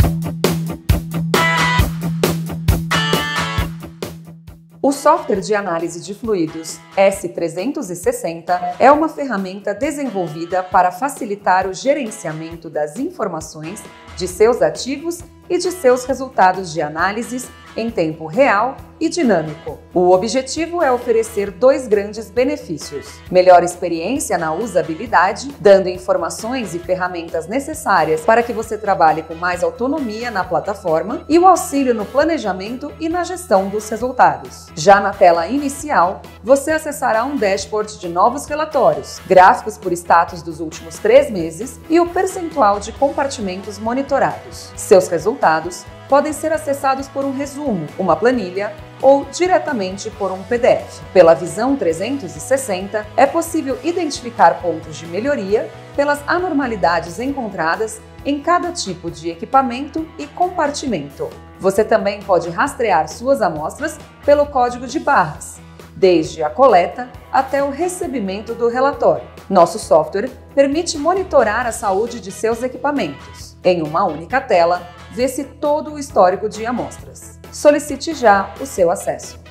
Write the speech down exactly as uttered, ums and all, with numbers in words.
O software de análise de fluidos S trezentos e sessenta é uma ferramenta desenvolvida para facilitar o gerenciamento das informações de seus ativos e de seus resultados de análises em tempo real e dinâmico. O objetivo é oferecer dois grandes benefícios: melhor experiência na usabilidade, dando informações e ferramentas necessárias para que você trabalhe com mais autonomia na plataforma, e o auxílio no planejamento e na gestão dos resultados. Já na tela inicial, você acessará um dashboard de novos relatórios, gráficos por status dos últimos três meses e o percentual de compartimentos monitorados. Seus resultados podem ser acessados por um resumo, uma planilha ou diretamente por um P D F. Pela visão trezentos e sessenta, é possível identificar pontos de melhoria pelas anormalidades encontradas em cada tipo de equipamento e compartimento. Você também pode rastrear suas amostras pelo código de barras, desde a coleta até o recebimento do relatório. Nosso software permite monitorar a saúde de seus equipamentos. Em uma única tela, vê-se todo o histórico de amostras. Solicite já o seu acesso.